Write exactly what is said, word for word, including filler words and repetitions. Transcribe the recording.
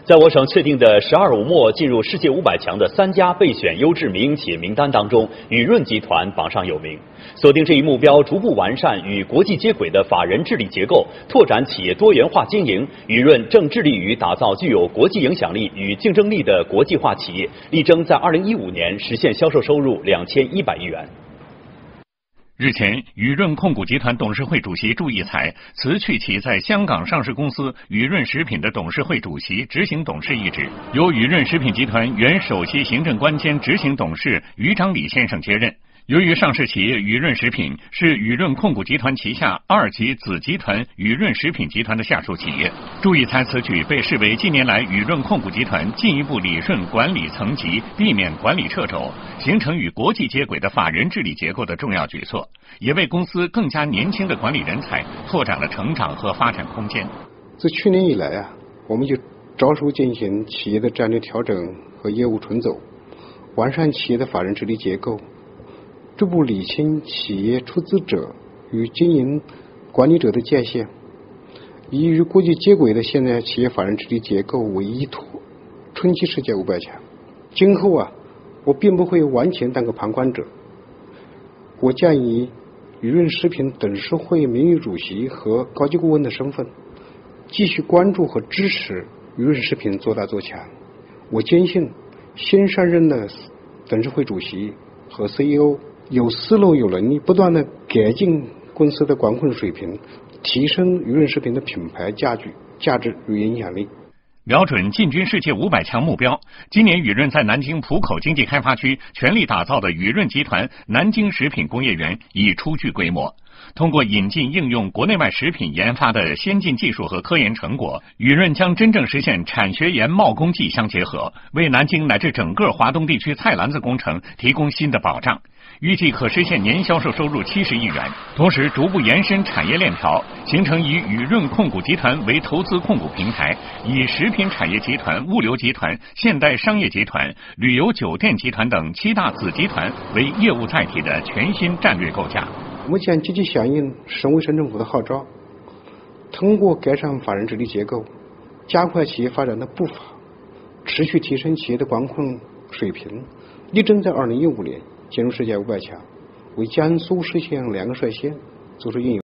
在我省确定的“十二五”末进入世界五百强的三家备选优质民营企业名单当中，雨润集团榜上有名。锁定这一目标，逐步完善与国际接轨的法人治理结构，拓展企业多元化经营，雨润正致力于打造具有国际影响力与竞争力的国际化企业，力争在二零一五年实现销售收入两千一百亿元。 日前，雨润控股集团董事会主席祝义才辞去其在香港上市公司雨润食品的董事会主席、执行董事一职，由雨润食品集团原首席行政官兼执行董事于章礼先生接任。由于上市企业雨润食品是雨润控股集团旗下二级子集团雨润食品集团的下属企业，祝义才此举被视为近年来雨润控股集团进一步理顺管理层级，避免管理掣肘，形成与国际接轨的法人治理结构的重要举措，也为公司更加年轻的管理人才拓展了成长和发展空间。 自去年以来啊，我们就着手进行企业的战略调整和业务重组，完善企业的法人治理结构，逐步理清企业出资者与经营管理者的界限，以与国际接轨的现代企业法人治理结构为依托，冲击世界五百强。今后啊，我并不会完全当个旁观者，我将以雨润食品董事会名誉主席和高级顾问的身份，继续关注和支持雨润食品做大做强。我坚信，新上任的董事会主席和 C E O 有思路、有能力，不断的改进公司的管控水平，提升雨润食品的品牌价值、价值与影响力。 瞄准进军世界五百强目标，今年雨润在南京浦口经济开发区全力打造的雨润集团南京食品工业园已初具规模。通过引进应用国内外食品研发的先进技术和科研成果，雨润将真正实现产学研贸工技相结合，为南京乃至整个华东地区菜篮子工程提供新的保障。预计可实现年销售收入七十亿元，同时逐步延伸产业链条，形成以雨润控股集团为投资控股平台，以食品产业集团、物流集团、现代商业集团、旅游酒店集团等七大子集团为业务载体的全新战略构架。 我们将积极响应省委省政府的号召，通过改善法人治理结构，加快企业发展的步伐，持续提升企业的管控水平，力争在二零一五年进入世界五百强，为江苏实现两个率先做出应有